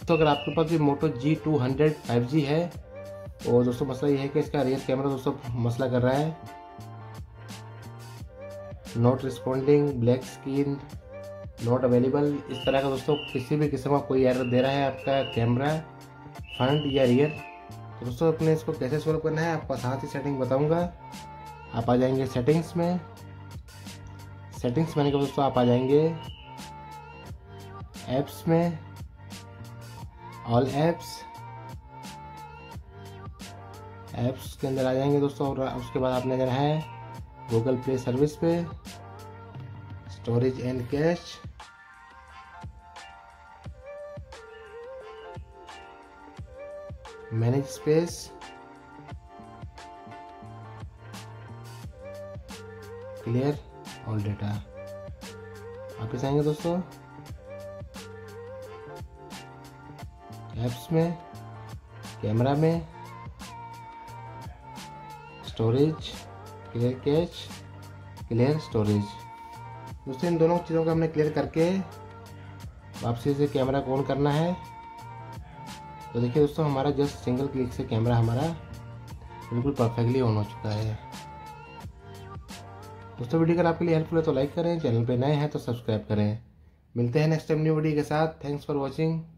दोस्तों अगर आपके पास भी मोटो G200 5G है और दोस्तों मसला ये है कि इसका रियर कैमरा दोस्तों मसला कर रहा है, not responding, black screen, not available, इस तरह का दोस्तों किसी भी किस्म का कोई एरर दे रहा है आपका कैमरा फ्रंट या रियर। तो दोस्तों अपने इसको कैसे सॉल्व करना है आपको साथ ही सेटिंग बताऊंगा। आप आ जाएंगे सेटिंग्स में, सेटिंग्स में दोस्तों आप आ जाएंगे ऐप्स में, ऑल ऐप्स के अंदर आ जाएंगे दोस्तों और उसके बाद आपने जाना है गूगल प्ले सर्विस पे, storage and cache, manage space, clear all data. वापस आएंगे दोस्तों ऐप्स में, कैमरा में, storage, clear cache, clear storage. दोस्तों इन दोनों चीज़ों को हमने क्लियर करके वापसी से कैमरा को ऑन करना है। तो देखिए दोस्तों हमारा जस्ट सिंगल क्लिक से कैमरा हमारा बिल्कुल परफेक्टली ऑन हो चुका है। दोस्तों वीडियो अगर आपके लिए हेल्पफुल है तो लाइक करें, चैनल पे नए हैं तो सब्सक्राइब करें। मिलते हैं नेक्स्ट टाइम न्यू वीडियो के साथ। Thanks for watching.